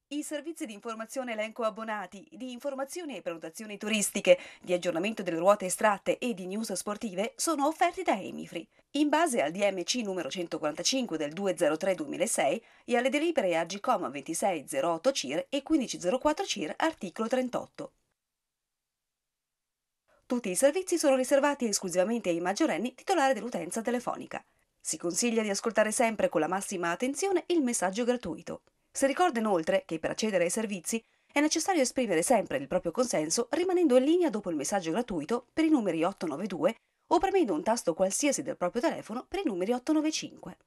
I servizi di informazione elenco abbonati, di informazioni e prenotazioni turistiche, di aggiornamento delle ruote estratte e di news sportive sono offerti da Emifree. In base al DMC numero 145 del 203-2006 e alle delibere AGCOM 2608 CIR e 1504 CIR articolo 38. Tutti i servizi sono riservati esclusivamente ai maggiorenni titolari dell'utenza telefonica. Si consiglia di ascoltare sempre con la massima attenzione il messaggio gratuito. Si ricorda inoltre che per accedere ai servizi è necessario esprimere sempre il proprio consenso rimanendo in linea dopo il messaggio gratuito per i numeri 892 o premendo un tasto qualsiasi del proprio telefono per i numeri 895.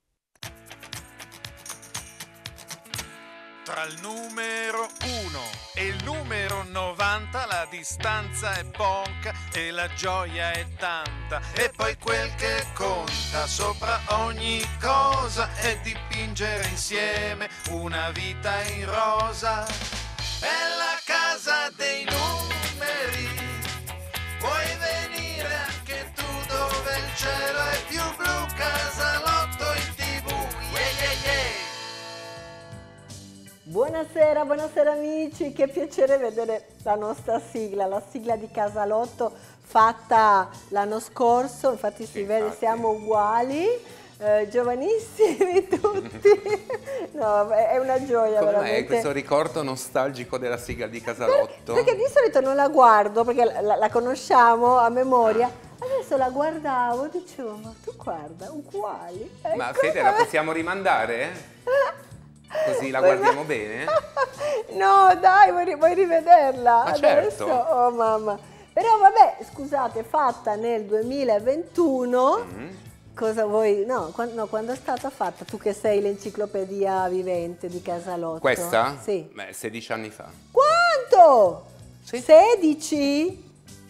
Tra il numero 1 e il numero 90 la distanza è poca e la gioia è tanta. E poi quel che conta sopra ogni cosa è dipingere insieme una vita in rosa. È la casa dei numeri, puoi venire anche tu dove il cielo è più blu, Casalotto in TV, yeah yeah yeah. Buonasera, buonasera amici, che piacere vedere la nostra sigla, la sigla di Casalotto fatta l'anno scorso, infatti si vede siamo uguali, giovanissimi tutti, no, è una gioia Come veramente. mai questo ricordo nostalgico della sigla di Casalotto? Perché di solito non la guardo, perché la conosciamo a memoria, adesso la guardavo e dicevo, ma tu guarda, uguali. Ma Ecco. Fede, la possiamo rimandare? Così la guardiamo bene? No, dai, vuoi rivederla? Ma Adesso? certo. Oh mamma. Però vabbè, scusate, fatta nel 2021, cosa vuoi? No, quando è stata fatta? Tu che sei l'enciclopedia vivente di Casalotto. Questa? Sì. Beh, 16 anni fa. Quanto? Sì. 16?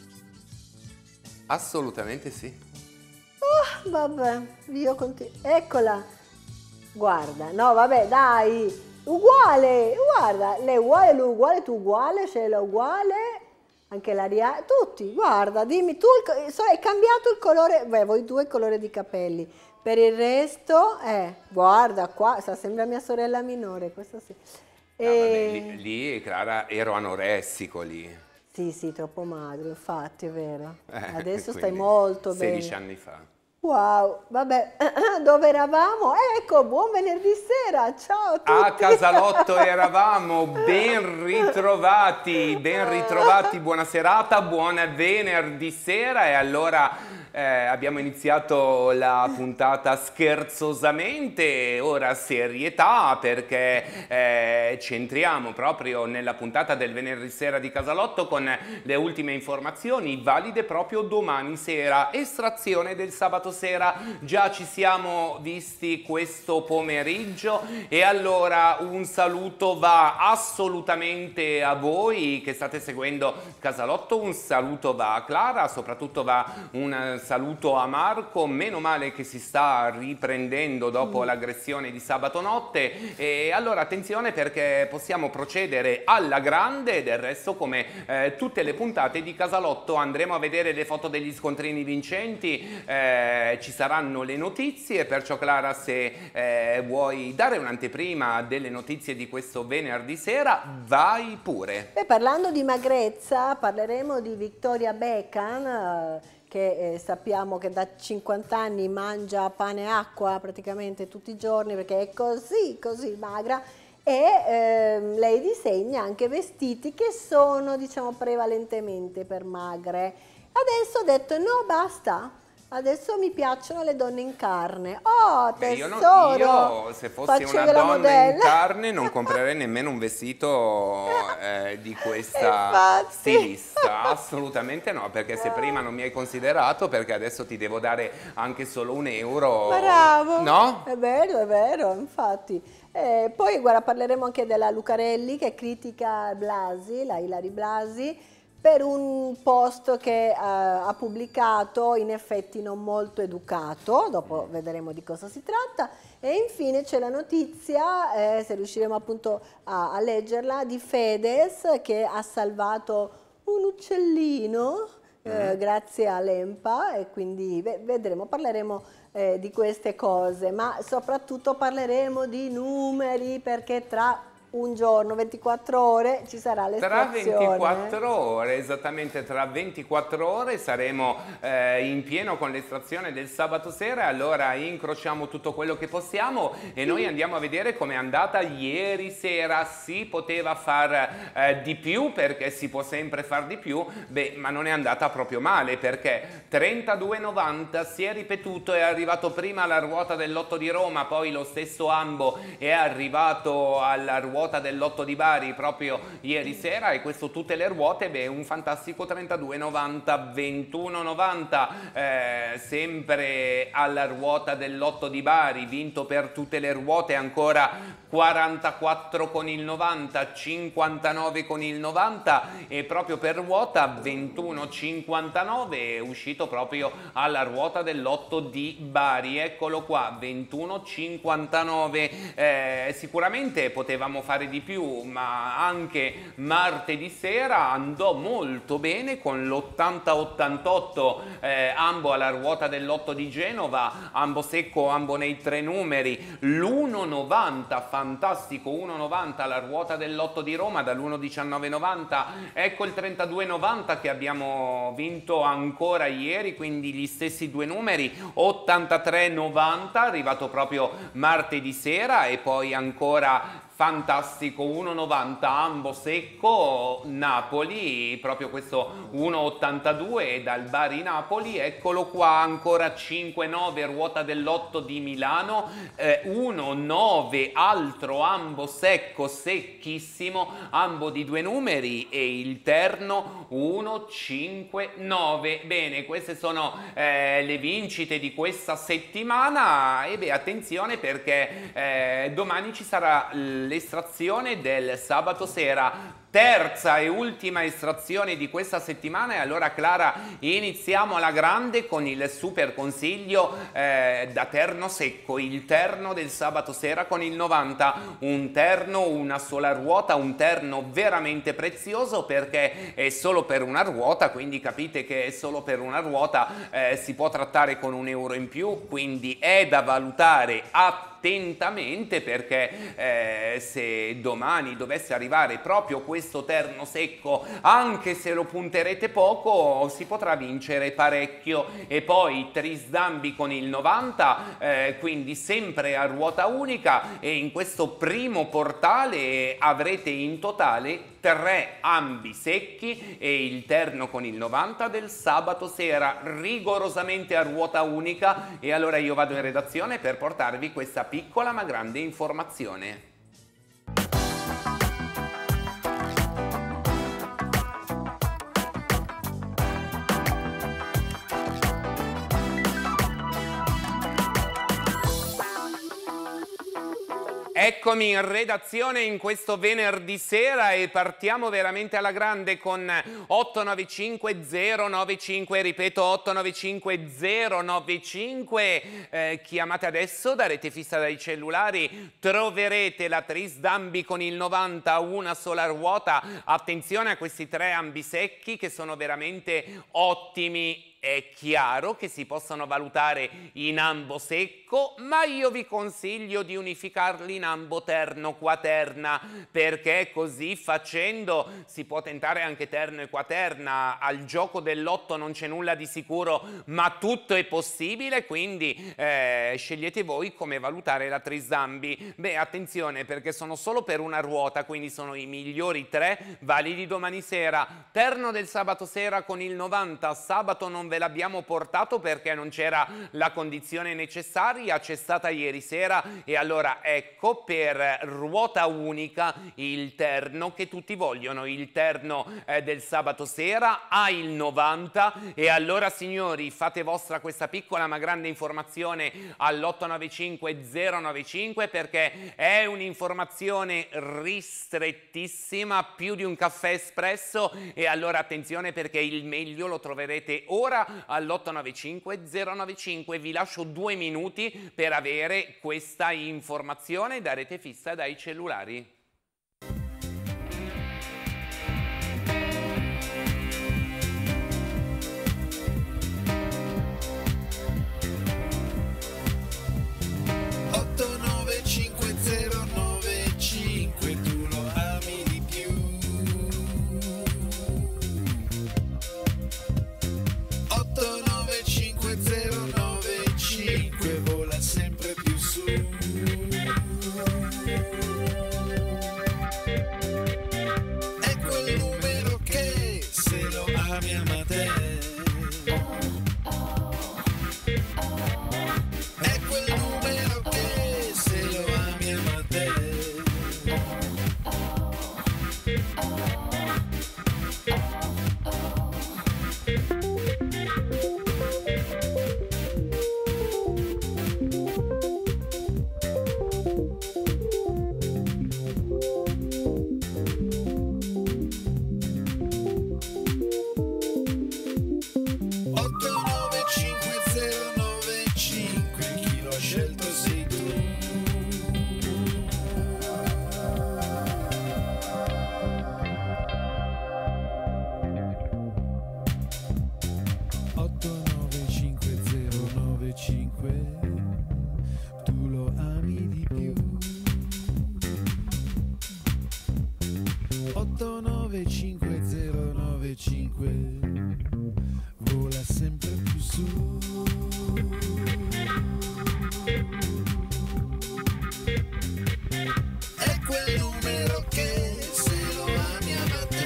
Assolutamente sì. Oh, vabbè, io continuo. Eccola. Guarda, no, vabbè, dai. Uguale, guarda, lei uguale, lui uguale, tu uguale, Sheila uguale, anche l'Aria, tutti, guarda, dimmi tu, è cambiato il colore, beh, voi due il colore di capelli, per il resto, guarda qua, sembra mia sorella minore, questa sì. No, vabbè, lì Clara ero anoressico lì. Sì, troppo magro, infatti, è vero. Adesso stai Quindi, molto bene. 16 anni fa. Wow, vabbè, dove eravamo? Ecco, buon venerdì sera, ciao a tutti. A Casalotto eravamo, ben ritrovati, buona serata, buon venerdì sera e allora abbiamo iniziato la puntata scherzosamente, ora serietà perché ci entriamo proprio nella puntata del venerdì sera di Casalotto con le ultime informazioni valide proprio domani sera, estrazione del sabato sera, già ci siamo visti questo pomeriggio e allora un saluto va assolutamente a voi che state seguendo Casalotto, un saluto va a Clara, soprattutto va un saluto a Marco, meno male che si sta riprendendo dopo l'aggressione di sabato notte e allora attenzione perché possiamo procedere alla grande, del resto come tutte le puntate di Casalotto andremo a vedere le foto degli scontrini vincenti, ci saranno le notizie, perciò Clara se vuoi dare un'anteprima delle notizie di questo venerdì sera, vai pure. Beh, parlando di magrezza, parleremo di Victoria Beckham, che sappiamo che da 50 anni mangia pane e acqua praticamente tutti i giorni perché è così magra e lei disegna anche vestiti che sono, diciamo, prevalentemente per magre. Adesso ha detto no, basta. Adesso mi piacciono le donne in carne. Oh, tesoro! Io se fossi una donna in carne non comprerei nemmeno un vestito di questa stilista. Assolutamente no, perché se prima non mi hai considerato, perché adesso ti devo dare anche solo €1. Bravo! No? È vero, infatti. Poi guarda, parleremo anche della Lucarelli che critica Blasi, la Ilari Blasi, per un post che ha pubblicato, in effetti non molto educato, dopo vedremo di cosa si tratta, e infine c'è la notizia, se riusciremo appunto a leggerla, di Fedez che ha salvato un uccellino grazie all'EMPA e quindi vedremo, parleremo di queste cose, ma soprattutto parleremo di numeri perché tra un giorno, 24 ore, ci sarà l'estrazione. Tra 24 ore, esattamente tra 24 ore saremo in pieno con l'estrazione del sabato sera, allora incrociamo tutto quello che possiamo e noi andiamo a vedere com'è andata ieri sera. Si poteva far di più, perché si può sempre far di più, ma non è andata proprio male, perché 32,90 si è ripetuto, è arrivato prima alla ruota del Lotto di Roma, poi lo stesso Ambo è arrivato alla ruota del Lotto di Bari proprio ieri sera, e questo tutte le ruote, un fantastico 32,90, 21,90 sempre alla ruota del Lotto di Bari, vinto per tutte le ruote ancora 44 con il 90, 59 con il 90 e proprio per ruota 21,59 è uscito proprio alla ruota del Lotto di Bari. Eccolo qua, 21,59. Sicuramente potevamo fare di più, ma anche martedì sera andò molto bene con l'80-88 Ambo alla ruota del Lotto di Genova, Ambo secco, Ambo nei 3 numeri, l'1,90 fantastico 1,90 alla ruota del Lotto di Roma dall'1,1990. Ecco il 32,90 che abbiamo vinto ancora ieri, quindi gli stessi 2 numeri, 83,90 arrivato proprio martedì sera, e poi ancora fantastico 1,90 Ambo secco Napoli, proprio questo 1,82 dal Bari Napoli. Eccolo qua ancora 5,9 ruota del Lotto di Milano, 1,9 altro Ambo secco secchissimo, Ambo di 2 numeri, e il terno 1,59. Bene, queste sono le vincite di questa settimana, e attenzione perché domani ci sarà l'estrazione del sabato sera, terza e ultima estrazione di questa settimana. E allora Clara, iniziamo alla grande con il super consiglio da terno secco, il terno del sabato sera con il 90, un terno, una sola ruota, un terno veramente prezioso perché è solo per una ruota, quindi capite che è solo per una ruota, si può trattare con €1 in più, quindi è da valutare attentamente, perché se domani dovesse arrivare proprio questo terno secco, anche se lo punterete poco, si potrà vincere parecchio. E poi Trisdambi con il 90, quindi sempre a ruota unica, e in questo primo portale avrete in totale 3 ambi secchi e il terno con il 90 del sabato sera, rigorosamente a ruota unica. E allora io vado in redazione per portarvi questa piccola ma grande informazione. Eccomi in redazione in questo venerdì sera e partiamo veramente alla grande con 895 095, ripeto 895 095. Chiamate adesso da rete fissa dai cellulari, troverete la Trisdambi con il 90, una sola ruota. Attenzione a questi 3 ambisecchi che sono veramente ottimi. È chiaro che si possono valutare in ambo secco, ma io vi consiglio di unificarli in ambo terno quaterna, perché così facendo si può tentare anche terno e quaterna. Al gioco del lotto non c'è nulla di sicuro, ma tutto è possibile, quindi scegliete voi come valutare la Trisdambi. Attenzione, perché sono solo per una ruota, quindi sono i migliori 3 validi domani sera. Terno del sabato sera con il 90, sabato non ve l'abbiamo portato perché non c'era la condizione necessaria, c'è stata ieri sera, e allora ecco per ruota unica il terno che tutti vogliono, il terno del sabato sera ha il 90. E allora signori, fate vostra questa piccola ma grande informazione all'895 095, perché è un'informazione ristrettissima, più di un caffè espresso. E allora attenzione, perché il meglio lo troverete ora all'895 095. Vi lascio 2 minuti per avere questa informazione da rete fissa dai cellulari. Tu 8950995, tu lo ami di più. 8950995, vola sempre più su. È quel numero che se lo ami ama te.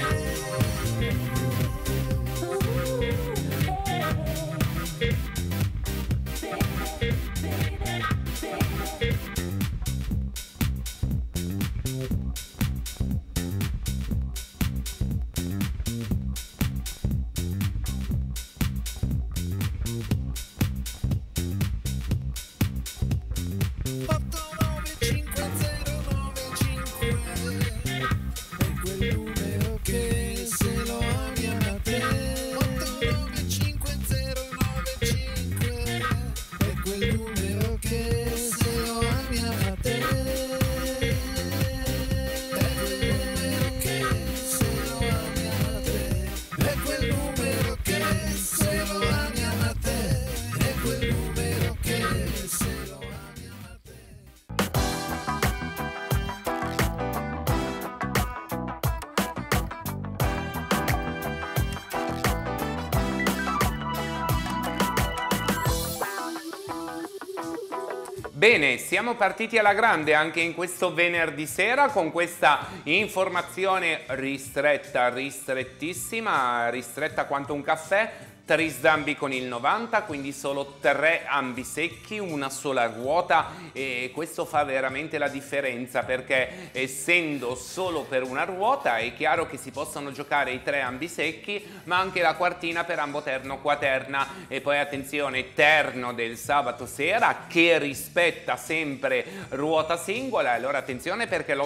Bene, siamo partiti alla grande anche in questo venerdì sera con questa informazione ristretta, ristrettissima, ristretta quanto un caffè. Trisdambi con il 90, quindi solo 3 ambi secchi, una sola ruota, e questo fa veramente la differenza, perché essendo solo per una ruota è chiaro che si possono giocare i 3 ambi secchi, ma anche la quartina per ambo terno quaterna. E poi attenzione, terno del sabato sera che rispetta sempre ruota singola. Allora attenzione, perché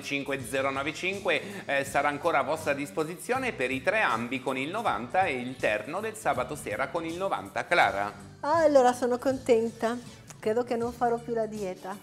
l'895-095 sarà ancora a vostra disposizione per i 3 ambi con il 90 e il terno del sabato sera con il 90. Clara? Allora sono contenta, credo che non farò più la dieta.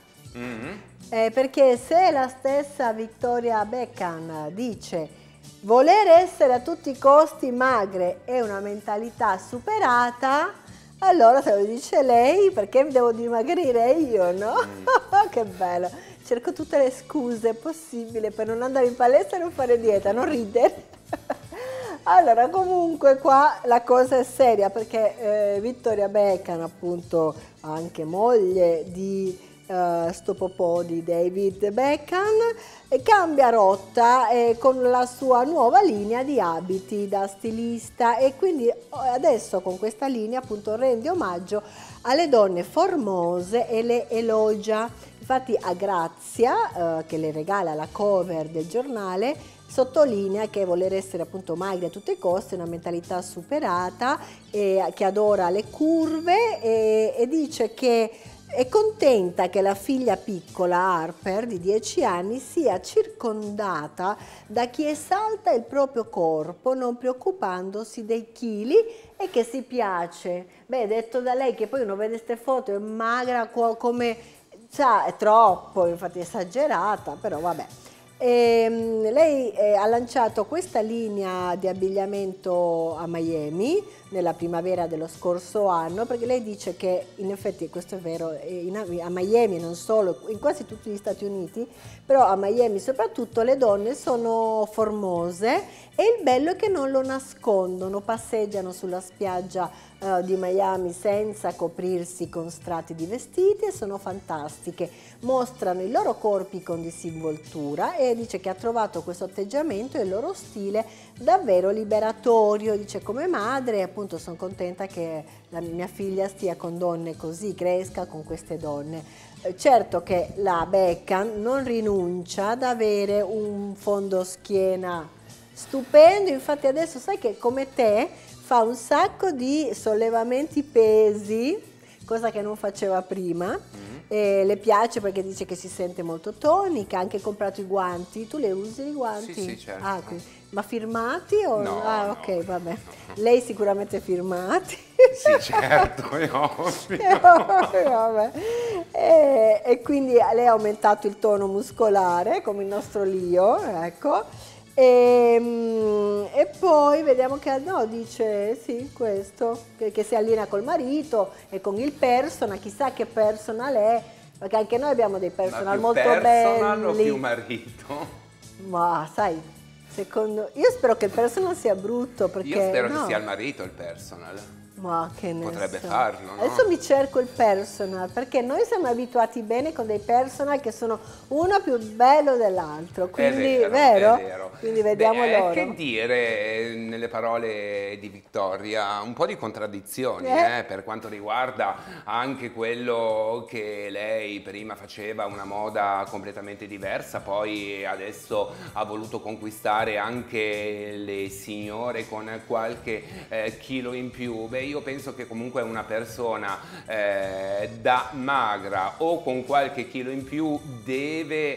Perché se la stessa Victoria Beckham dice voler essere a tutti i costi magre è una mentalità superata, allora se lo dice lei, perché devo dimagrire io, no? Che bello, cerco tutte le scuse possibili per non andare in palestra e non fare dieta, non ridere. Allora, comunque qua la cosa è seria, perché Victoria Beckham, appunto anche moglie di sto popò di David Beckham, cambia rotta con la sua nuova linea di abiti da stilista, e quindi adesso con questa linea appunto rende omaggio alle donne formose e le elogia. Infatti a Grazia, che le regala la cover del giornale, sottolinea che voler essere appunto magri a tutti i costi è una mentalità superata, che adora le curve, e dice che è contenta che la figlia piccola Harper di 10 anni sia circondata da chi esalta il proprio corpo non preoccupandosi dei chili e che si piace. Beh, detto da lei, che poi uno vede queste foto, è magra come, cioè, è troppo, infatti è esagerata, però vabbè. Lei ha lanciato questa linea di abbigliamento a Miami nella primavera dello scorso anno, perché lei dice che in effetti, questo è vero, a Miami, non solo, in quasi tutti gli Stati Uniti, però a Miami soprattutto le donne sono formose, e il bello è che non lo nascondono, passeggiano sulla spiaggia di Miami senza coprirsi con strati di vestiti e sono fantastiche, mostrano i loro corpi con disinvoltura, e dice che ha trovato questo atteggiamento e il loro stile davvero liberatorio. Dice, come madre appunto sono contenta che la mia figlia stia con donne così, cresca con queste donne. Certo che la Beckham non rinuncia ad avere un fondoschiena stupendo, infatti adesso sai che come te fa un sacco di sollevamenti pesi, cosa che non faceva prima. Le piace perché dice che si sente molto tonica, ha anche comprato i guanti. Tu le usi i guanti? Sì, certo. Ah, ma firmati o no? Ah, ok, no, vabbè. No. Lei sicuramente firmati. Sì, certo, è ovvio. Vabbè. E quindi lei ha aumentato il tono muscolare, come il nostro Lio, ecco. E poi vediamo che no, dice sì, questo, che si allinea col marito e con il personal, chissà che personal è, perché anche noi abbiamo dei personal molto personal o belli. più marito? Ma sai, io spero che il personal sia brutto, perché Io spero no. che sia il marito il personal. Ma che ne Potrebbe so. farlo, no? Adesso mi cerco il personal, perché noi siamo abituati bene con dei personal che sono uno più bello dell'altro, quindi È vero? vero. Quindi vediamo loro. Che dire nelle parole di Vittoria, un po' di contraddizioni per quanto riguarda anche quello che lei prima faceva una moda completamente diversa, poi adesso ha voluto conquistare anche le signore con qualche chilo in più. Beh, io penso che comunque una persona da magra o con qualche chilo in più deve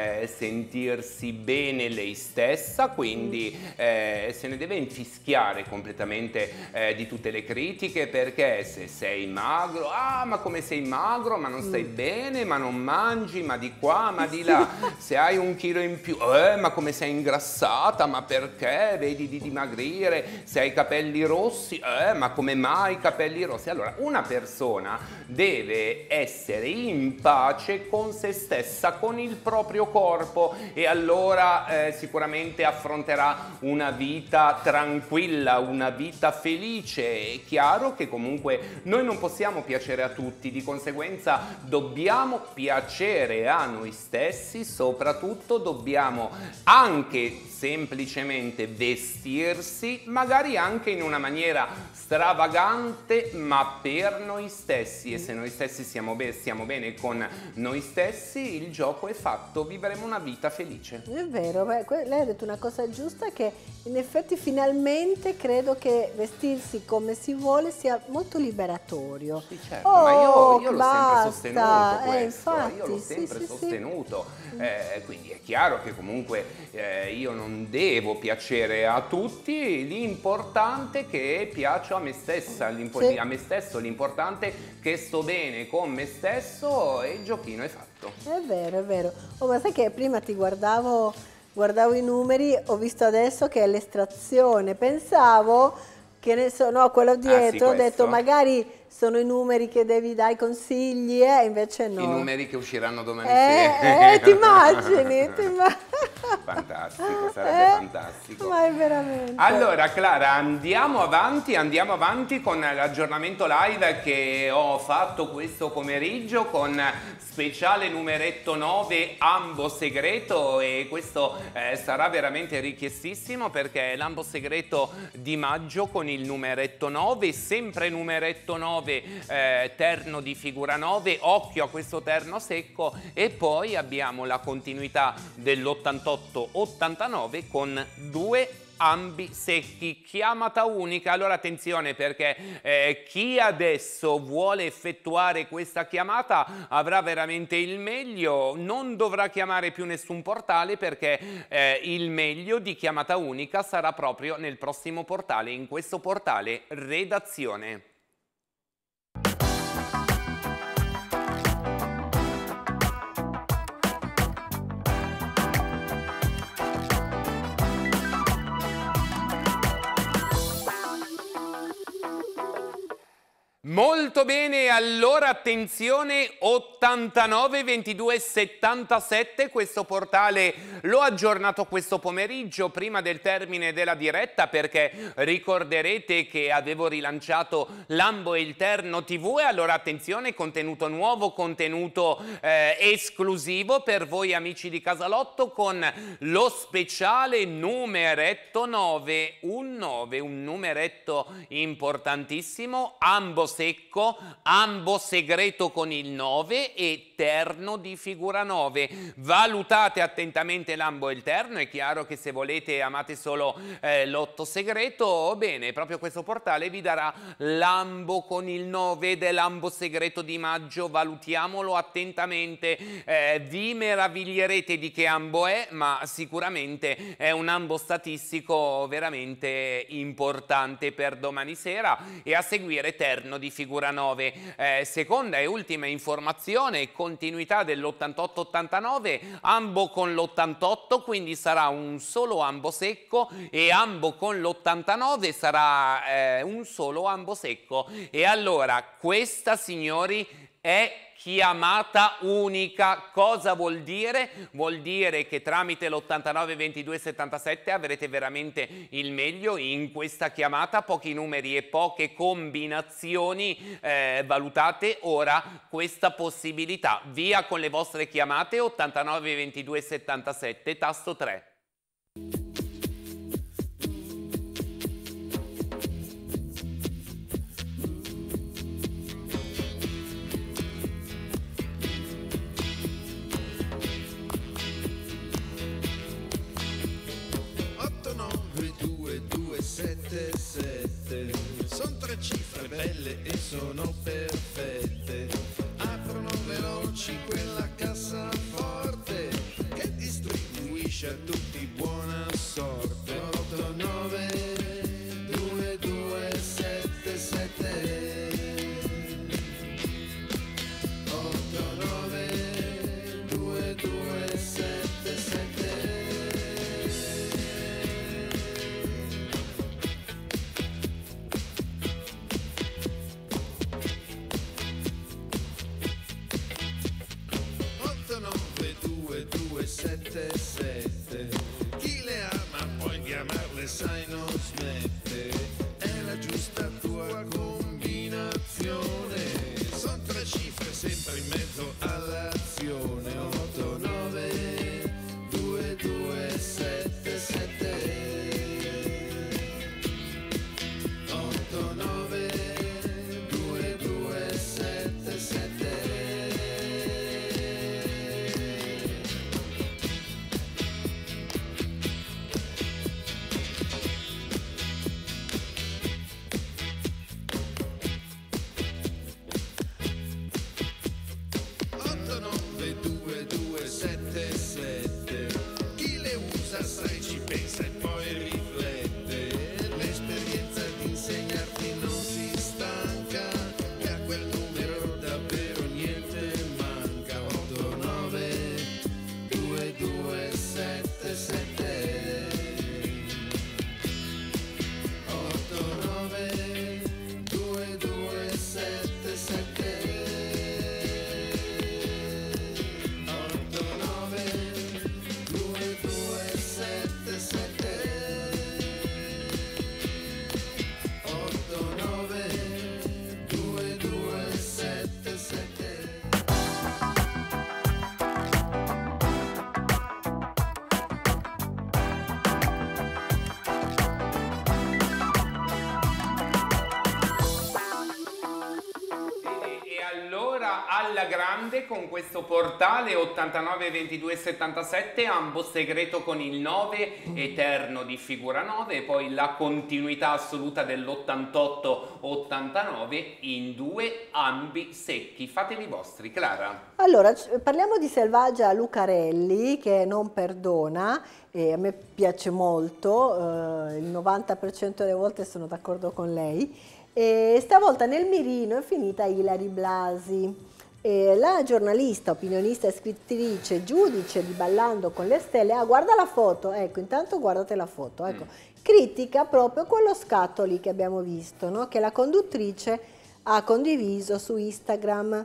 sentirsi bene lei stessa, quindi se ne deve infischiare completamente di tutte le critiche, perché se sei magro, ma come sei magro, ma non stai bene, ma non mangi, ma di qua, ma di là, se hai un chilo in più, ma come sei ingrassata, ma perché vedi di dimagrire, se hai i capelli rossi, ma come mai i capelli rossi? Allora, una persona deve essere in pace con se stessa, con il proprio corpo, e allora sicuramente affronterà una vita tranquilla, una vita felice. È chiaro che comunque noi non possiamo piacere a tutti, di conseguenza dobbiamo piacere a noi stessi, soprattutto dobbiamo anche semplicemente vestirsi, magari anche in una maniera stravagante, ma per noi stessi, e se noi stessi stiamo bene con noi stessi, il gioco è fatto, vivremo una vita felice. È vero, lei ha detto una cosa giusta, che in effetti finalmente credo che vestirsi come si vuole sia molto liberatorio. Sì, certo, ma io l'ho sempre sostenuto questo, infatti, io l'ho sempre sostenuto, quindi è chiaro che comunque io non devo piacere a tutti, l'importante è che piaccio a me stessa, a me stesso, l'importante è che sto bene con me stesso e il giochino è fatto. È vero, è vero. Oh, ma sai che prima ti guardavo i numeri, ho visto adesso che è l'estrazione, pensavo che ne so, no, quello dietro, ho detto magari sono i numeri che devi dare consigli, invece no. I numeri che usciranno domani sera. Ti immagini? Fantastico, sarebbe fantastico. Ma è veramente. Allora Clara, andiamo avanti con l'aggiornamento live che ho fatto questo pomeriggio con speciale numeretto 9 Ambo segreto, e questo sarà veramente richiestissimo perché è l'ambo segreto di maggio con il numeretto 9, sempre numeretto 9, terno di figura 9, occhio a questo terno secco, e poi abbiamo la continuità dell'88-89 con due ambi secchi, chiamata unica. Allora attenzione, perché chi adesso vuole effettuare questa chiamata avrà veramente il meglio, non dovrà chiamare più nessun portale, perché il meglio di chiamata unica sarà proprio nel prossimo portale, in questo portale redazione. Molto bene, allora attenzione, 89 22 77, questo portale l'ho aggiornato questo pomeriggio prima del termine della diretta, perché ricorderete che avevo rilanciato l'Ambo e il Terno TV, e allora attenzione, contenuto nuovo, contenuto esclusivo per voi amici di Casalotto, con lo speciale numeretto 9, un numeretto importantissimo, Ambo secco, ambo segreto con il 9 e terno di figura 9. Valutate attentamente l'ambo e il terno, è chiaro che se volete amate solo l'otto segreto, bene, proprio questo portale vi darà l'ambo con il 9 ed è l'ambo segreto di maggio, valutiamolo attentamente, vi meraviglierete di che ambo è, ma sicuramente è un ambo statistico veramente importante per domani sera, e a seguire terno di figura 9. Seconda e ultima informazione, continuità dell'88-89, ambo con l'88, quindi sarà un solo ambo secco, e ambo con l'89 sarà un solo ambo secco. E allora questa, signori, è chiamata unica. Cosa vuol dire? Vuol dire che tramite l'89 22 77 avrete veramente il meglio in questa chiamata, pochi numeri e poche combinazioni. Valutate ora questa possibilità. Via con le vostre chiamate. 89 22 77, tasto 3. Sono 3 cifre belle e sono perfette, aprono veloci quella cassaforte che distribuisce a tutti buona sorte. 89 22 77, 89 22 77. 77. Chi le ama poi chiamarle sai non smette, è la giusta tua combinazione, son 3 cifre sempre in mezzo all'azione. 89 22 77, 89 22 77. Chi le usa sai ci pensa e poi riflette, l'esperienza di insegnarti non si stanca, e a quel numero davvero niente manca. 89 22 77, 89 22 77. Alla grande con questo portale 89 22 77, ambo segreto con il 9 eterno di figura 9 e poi la continuità assoluta dell'88 89 in 2 ambi secchi. Fatevi vostri, Clara. Allora, parliamo di Selvaggia Lucarelli che non perdona, e a me piace molto, il 90% delle volte sono d'accordo con lei. E stavolta nel mirino è finita Ilary Blasi. La giornalista, opinionista e scrittrice, giudice di Ballando con le stelle, guarda la foto, ecco, intanto guardate la foto, ecco, critica proprio quello scatto lì che abbiamo visto, no? Che la conduttrice ha condiviso su Instagram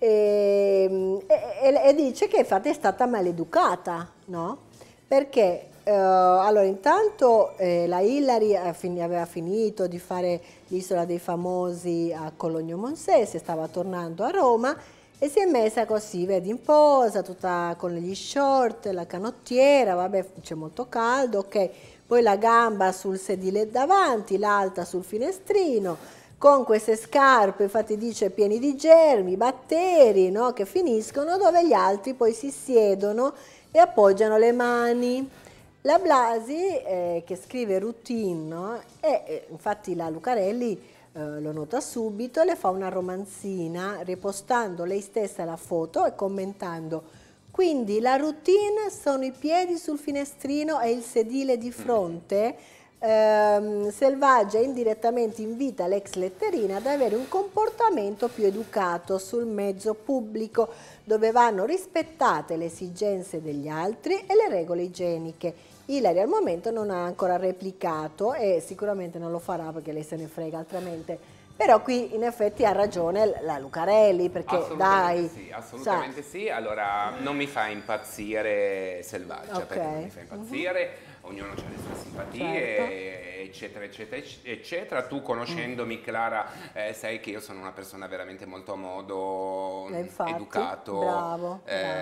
e dice che infatti è stata maleducata, no? Perché allora intanto la Ilary aveva finito di fare l'Isola dei Famosi a Cologno Monzese, stava tornando a Roma e si è messa così, vedi, in posa, tutta con gli short, la canottiera, vabbè, c'è molto caldo, ok, poi la gamba sul sedile davanti, l'altra sul finestrino, con queste scarpe, infatti dice, pieni di germi, batteri, no? Che finiscono dove gli altri poi si siedono e appoggiano le mani. La Blasi, che scrive routine, no? Infatti la Lucarelli lo nota subito, le fa una romanzina ripostando lei stessa la foto e commentando: quindi la routine sono i piedi sul finestrino e il sedile di fronte. Selvaggia indirettamente invita l'ex letterina ad avere un comportamento più educato sul mezzo pubblico, dove vanno rispettate le esigenze degli altri e le regole igieniche. Ilari al momento non ha ancora replicato e sicuramente non lo farà perché lei se ne frega altrimenti. Però qui in effetti ha ragione la Lucarelli, perché assolutamente sì, assolutamente sì. Allora non mi fa impazzire Selvaggia, perché non mi fa impazzire, ognuno ha le sue simpatie, eccetera, eccetera, eccetera. Tu conoscendomi, Clara, sai che io sono una persona veramente molto a modo, infatti, educato, bravo.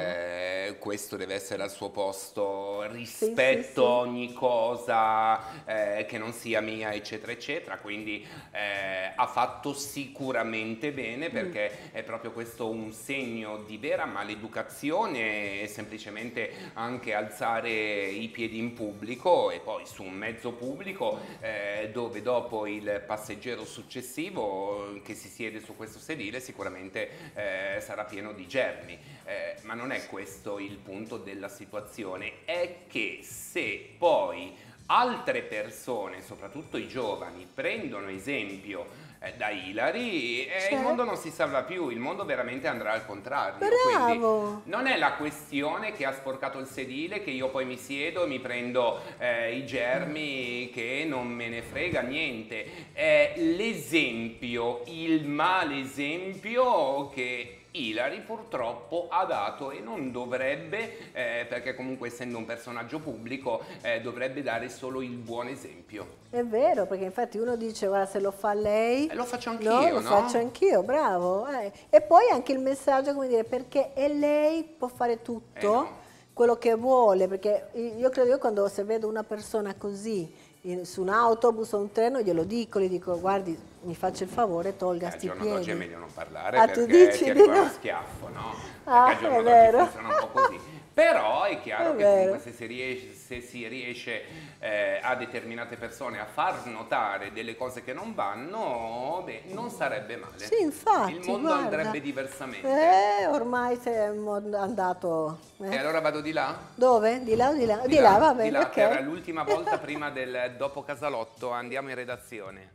questo deve essere al suo posto, rispetto ogni cosa che non sia mia, eccetera, eccetera. Quindi ha fatto sicuramente bene, perché è proprio questo un segno di vera maleducazione, e semplicemente anche alzare i piedi in pubblico e poi su un mezzo pubblico dove dopo il passeggero successivo che si siede su questo sedile sicuramente sarà pieno di germi, ma non è questo il punto della situazione. È che se poi altre persone, soprattutto i giovani, prendono esempio da Ilari, il mondo non si salva più, il mondo veramente andrà al contrario. Bravo! Quindi non è la questione che ha sporcato il sedile, che io poi mi siedo e mi prendo i germi, che non me ne frega niente. È l'esempio, il malesempio che Ilari purtroppo ha dato, e non dovrebbe, perché comunque essendo un personaggio pubblico dovrebbe dare solo il buon esempio. È vero, perché infatti uno dice guarda, se lo fa lei, Lo faccio anch'io, no? Lo no? faccio anch'io, bravo. E poi anche il messaggio, come dire, perché è lei può fare tutto No. quello che vuole, perché io credo, io quando se vedo una persona così su un autobus o un treno, glielo dico, gli dico guardi, mi faccia il favore, tolga sti Al giorno d'oggi è piedi. meglio non parlare, Ah, tu perché dici ti di arriva no? uno schiaffo, no? Ah, Perché al giorno è d'oggi vero. funziona un po' così. Però è chiaro È che vero. comunque se si riesce a determinate persone a far notare delle cose che non vanno, beh, non sarebbe male. Sì, infatti, il mondo guarda. andrebbe diversamente. Ormai è andato. E allora vado di là? Dove? Di là o di là? Di là, va Di bene, là, ok. per l'ultima volta prima del dopo Casalotto, andiamo in redazione.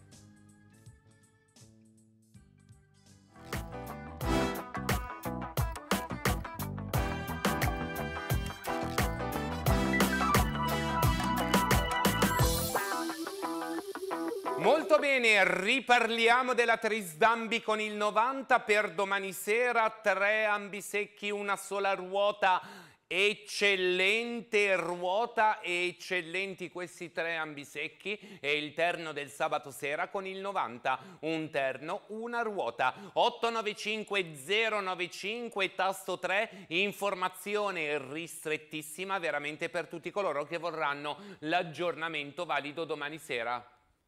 Molto bene, riparliamo della Trisdambi con il 90 per domani sera, 3 ambisecchi, una sola ruota, eccellente ruota e eccellenti questi 3 ambisecchi, e il terno del sabato sera con il 90, un terno, una ruota. 895 095 tasto 3, informazione ristrettissima veramente per tutti coloro che vorranno l'aggiornamento valido domani sera.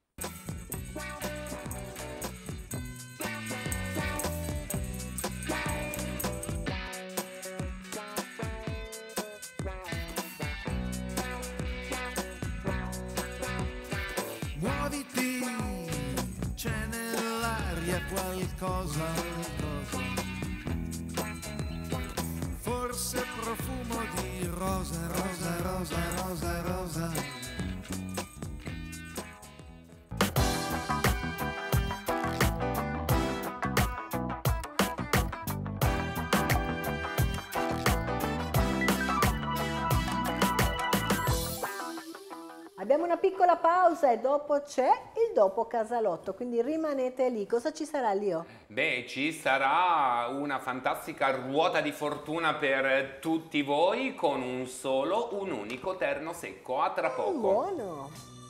Muoviti, c'è nell'aria qualcosa, forse profumo di rosa, rosa, rosa, rosa, rosa. Abbiamo una piccola pausa e dopo c'è il dopo Casalotto, quindi rimanete lì. Cosa ci sarà, Lio? Beh, ci sarà una fantastica ruota di fortuna per tutti voi con un unico terno secco. A tra poco. Buono!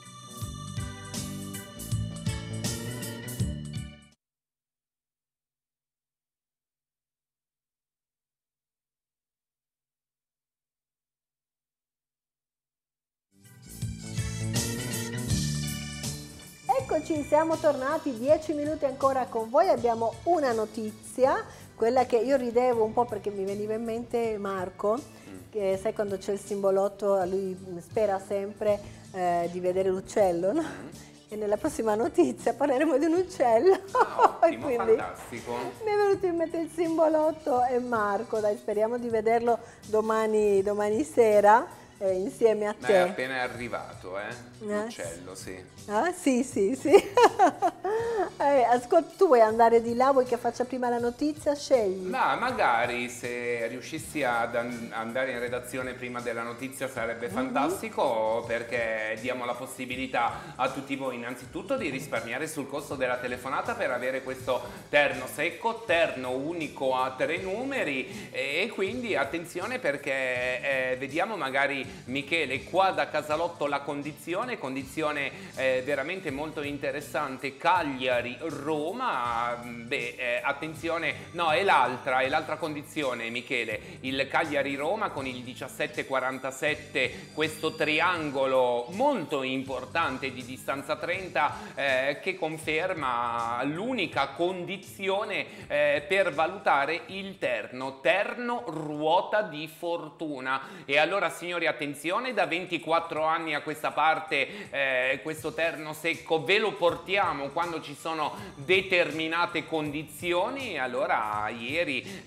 Eccoci, siamo tornati, 10 minuti ancora con voi, abbiamo una notizia, quella che io ridevo un po' perché mi veniva in mente Marco, che sai quando c'è il simbolotto, lui spera sempre di vedere l'uccello, no? E nella prossima notizia parleremo di un uccello. Ottimo, Quindi fantastico. mi è venuto in mente il simbolotto e Marco, dai, speriamo di vederlo domani sera. insieme a Ma te. è appena arrivato, l'uccello, sì. Ah, sì, sì, sì. Ascolta, tu vuoi andare di là, vuoi che faccia prima la notizia? Scegli. Ma magari se riuscissi ad andare in redazione prima della notizia sarebbe fantastico, perché diamo la possibilità a tutti voi innanzitutto di risparmiare sul costo della telefonata per avere questo terno secco, terno unico a 3 numeri, e quindi attenzione perché vediamo magari Michele qua da Casalotto la condizione veramente molto interessante. Cagliari-Roma, attenzione, no, è l'altra condizione Michele, il Cagliari-Roma con il 17,47, questo triangolo molto importante di distanza 30 che conferma l'unica condizione per valutare il terno ruota di fortuna. E allora signori attenzione, da 24 anni a questa parte questo terno secco ve lo portiamo quando ci sono determinate condizioni. Allora ieri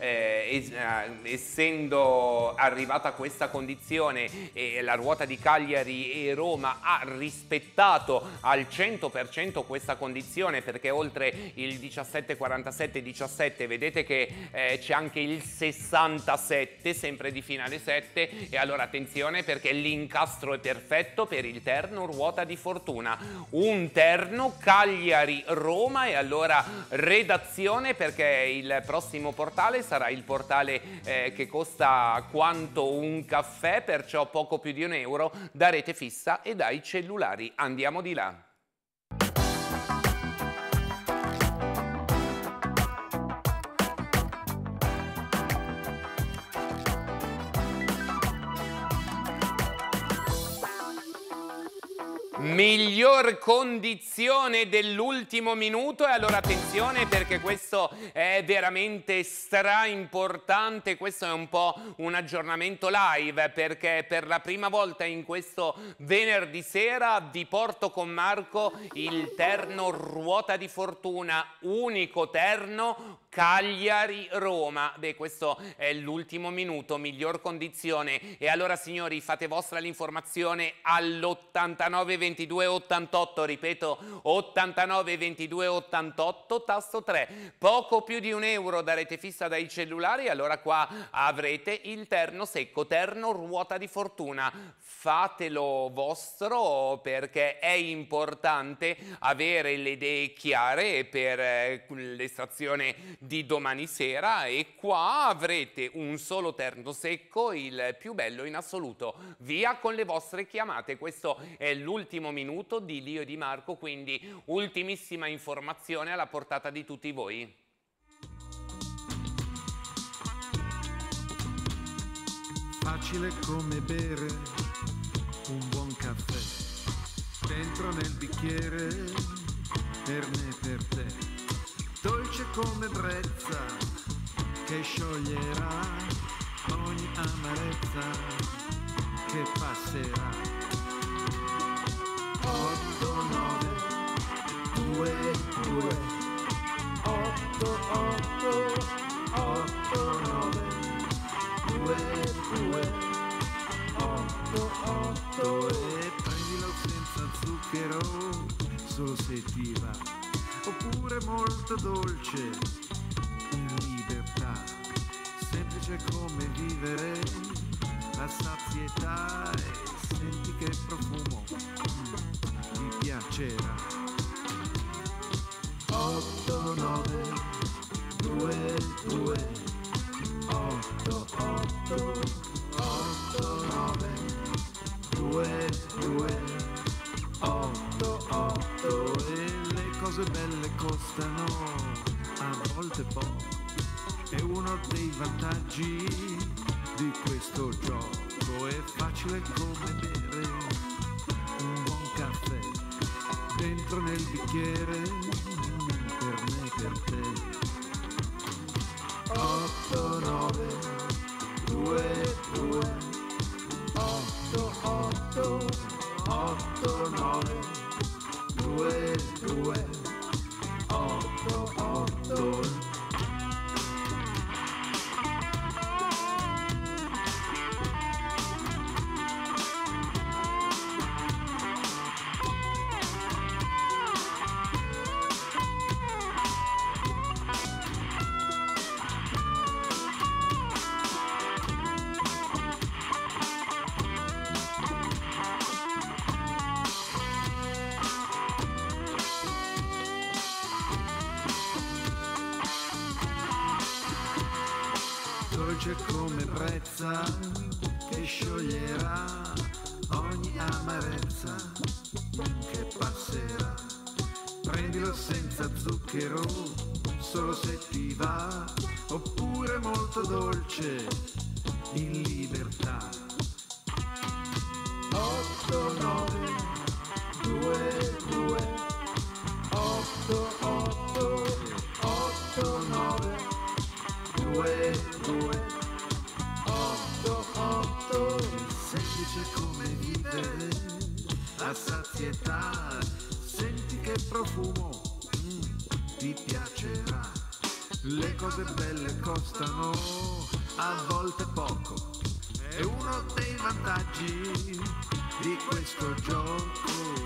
essendo arrivata questa condizione e la ruota di Cagliari e Roma ha rispettato al 100% questa condizione, perché oltre il 17,47-17 vedete che c'è anche il 67 sempre di finale 7, e allora attenzione perché l'incastro è perfetto per il terno ruota di fortuna, un terno Cagliari-Roma. E allora redazione, perché il prossimo portale sarà il portale che costa quanto un caffè, perciò poco più di €1 da rete fissa e dai cellulari. Andiamo di là. Miglior condizione dell'ultimo minuto, e allora attenzione perché questo è veramente stra importante. Questo è un po' un aggiornamento live, perché per la prima volta in questo venerdì sera vi porto con Marco il terno ruota di fortuna, unico terno Cagliari-Roma. Questo è l'ultimo minuto, miglior condizione. E allora signori, fate vostra l'informazione all'89 22 88, ripeto 89 22 88, tasto 3, poco più di €1 da rete fissa dai cellulari. Allora qua avrete il terno secco, terno ruota di fortuna. Fatelo vostro, perché è importante avere le idee chiare per l'estrazione di domani sera, e qua avrete un solo terno secco, il più bello in assoluto. Via con le vostre chiamate. Questo è l'ultimo minuto di Lio e di Marco, quindi ultimissima informazione alla portata di tutti voi. Facile come bere un buon caffè dentro nel bicchiere, per me, per te. Dolce come brezza che scioglierà ogni amarezza che passerà. 8, 9, 2, 2, 8, 8, 8, 9, 2, 2, 8, 8, e prendilo senza zucchero, solo se ti va, oppure molto dolce, in libertà, semplice come vivere, la sazietà, e senti che profumo ti piacerà. 8, 9, 2, 2, 8, 8, 8, 9, 2, 2, 8, 8, e le cose belle costano a volte poco, è uno dei vantaggi di questo gioco. È facile come bere un buon caffè dentro nel bicchiere, per me, per te. 8, 9, 2, 2, 8, 8, 8, 9, 2, 2, 8, 8. dolce come brezza che scioglierà ogni amarezza che passerà. Prendilo senza zucchero, solo se ti va, oppure molto dolce, in libertà. 8, 9, 2, 2, 8, 8, 8, 9, 2, 2, 8, 8. Semplice come vivere a sazietà. Senti che profumo ti piacerà. Le cose belle costano a volte poco. È uno dei vantaggi di questo gioco.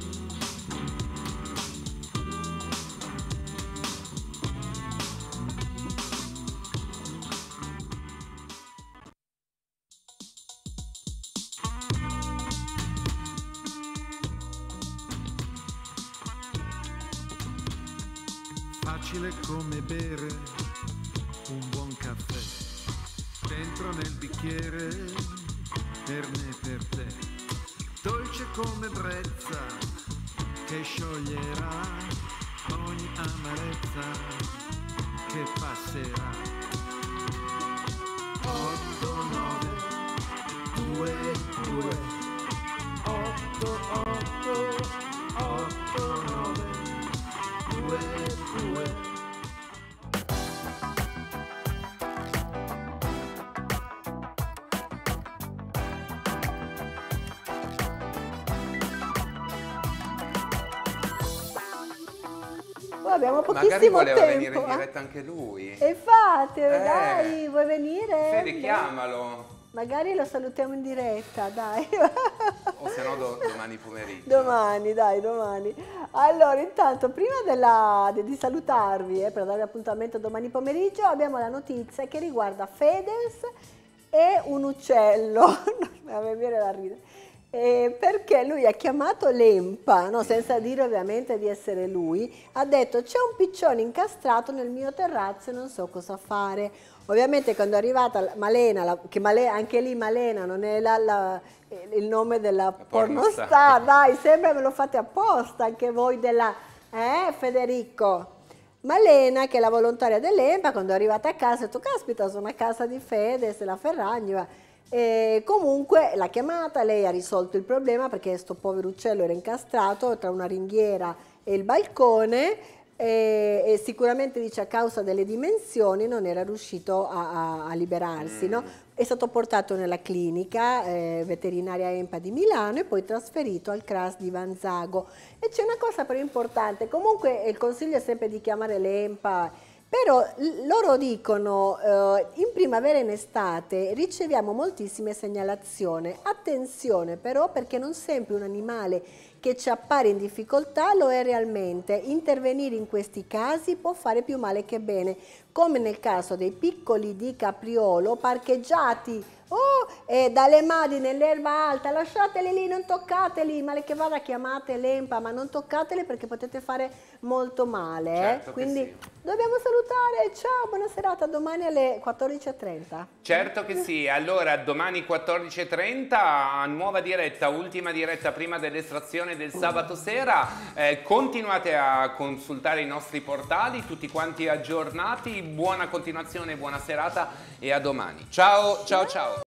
Facile come bere un buon caffè, dentro nel bicchiere, per me e per te. Dolce come brezza che scioglierà ogni amarezza che passerà. 8, 9, 2, 2, 8, 8, 8, 9, 2, 2. Abbiamo Magari pochissimo voleva tempo. venire in diretta anche lui. E infatti, dai, vuoi venire? Fede, chiamalo. Magari lo salutiamo in diretta, dai. O se no domani pomeriggio. Domani, dai, domani. Allora, intanto, prima di salutarvi, per darvi appuntamento domani pomeriggio, abbiamo la notizia che riguarda Fedez e un uccello. Mi viene da ridere. Perché lui ha chiamato l'EMPA, no, senza dire ovviamente di essere lui, ha detto c'è un piccione incastrato nel mio terrazzo e non so cosa fare. Ovviamente quando è arrivata Malena, anche lì Malena non è il nome della pornostar, dai, sempre me lo fate apposta anche voi Federico. Malena, che è la volontaria dell'EMPA, quando è arrivata a casa ha detto caspita, sono a casa di Fede, se la Ferragni. E comunque l'ha chiamata, lei ha risolto il problema perché questo povero uccello era incastrato tra una ringhiera e il balcone e sicuramente dice a causa delle dimensioni non era riuscito a liberarsi, no? È stato portato nella clinica veterinaria EMPA di Milano e poi trasferito al CRAS di Vanzago. E c'è una cosa però importante, comunque il consiglio è sempre di chiamare l'EMPA. Però loro dicono in primavera e in estate riceviamo moltissime segnalazioni, attenzione però perché non sempre un animale che ci appare in difficoltà lo è realmente, intervenire in questi casi può fare più male che bene, come nel caso dei piccoli di capriolo parcheggiati dalle mani nell'erba alta, lasciateli lì, non toccateli, male che vada chiamate l'EMPA, ma non toccateli perché potete fare molto male. Certo Quindi sì. Dobbiamo salutare, ciao, buona serata, domani alle 14:30. Certo che sì, allora domani 14:30, nuova diretta, ultima diretta prima dell'estrazione del sabato sera, continuate a consultare i nostri portali, tutti quanti aggiornati, buona continuazione, buona serata e a domani. Ciao, ciao, ciao.